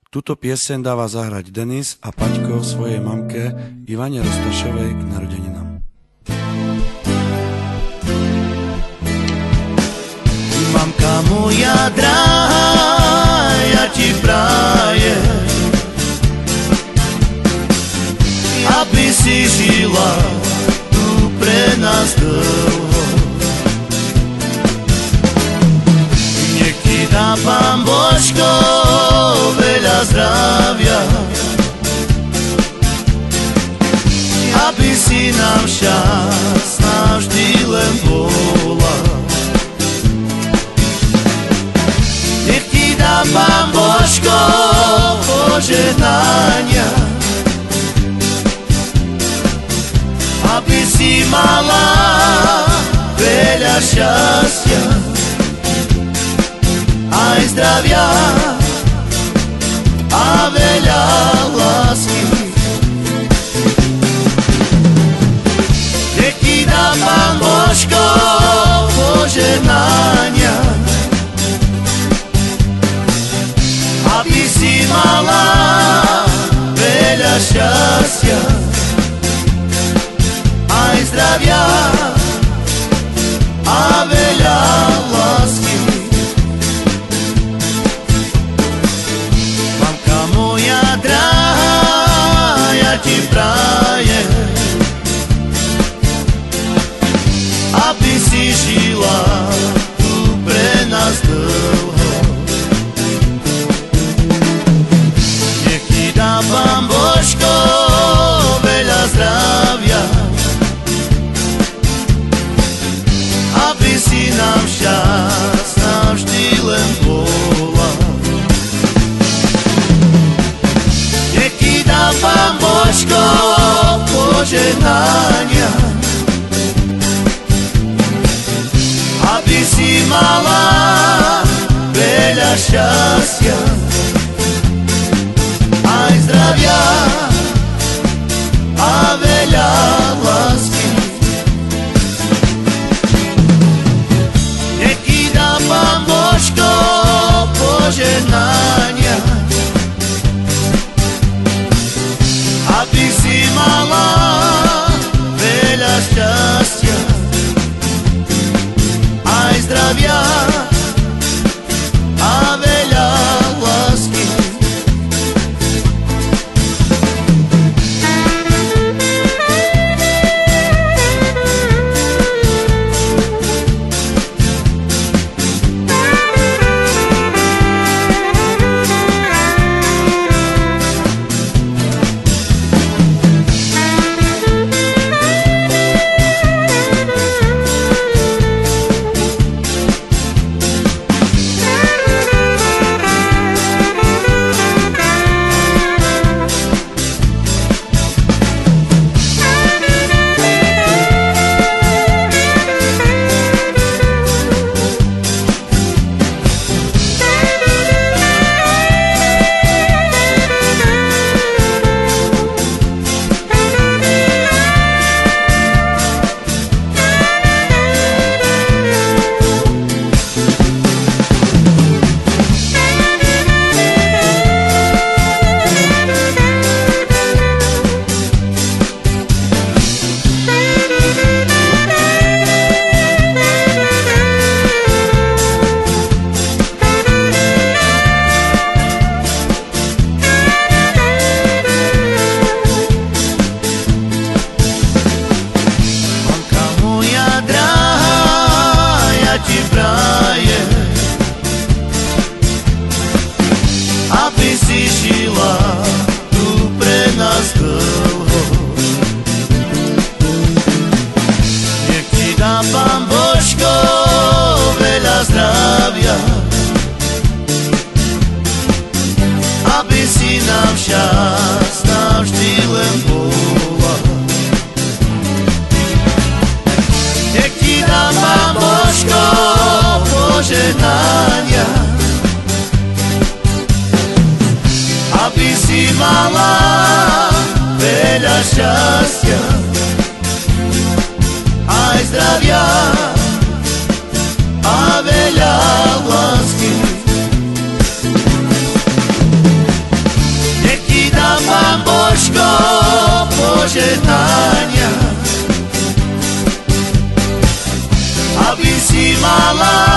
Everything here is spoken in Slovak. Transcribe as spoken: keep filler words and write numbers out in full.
Túto pieseň dáva zahrať Denis a Paťko svojej mamke Ivane Roztošovej k narodeninám. Mamka moja drahá, ja ti prajem, aby si žila tu pre nás dlho. Nech ti dá Pán Božko veľa zdravia, aby si nám šťastná vždy len bola. Nech ti dá Pán Božko požehnania, aby si mala veľa šťastia aj zdravia a veľa lásky. Nech ti dá Pán Božko požehnania, aby si mala veľa šťastia aj zdravia a veľa lásky. Mamka moja drahá, ja ti prajem, aby si žila tu pre nás dlho. Nech ti dá Pán Božko veľa zdravia, aby si nám šťastná vždy len bola. Nech ti dá Pán Božko požehnania, aby si mala veľa šťastia aj zdravia a veľa lásky. Nech ti dá Pán Božko požehnania, aby si mala veľa šťastia aj zdravia a veľa lásky. Aby si žila tu pre nás dlho. Nech ti dá Pán Božko veľa zdravia, aby si nám šťastná vždy len bola. Nech ti dá Pán Božko požehnania, aby si mala veľa šťastia aj zdravia a veľa lásky. la la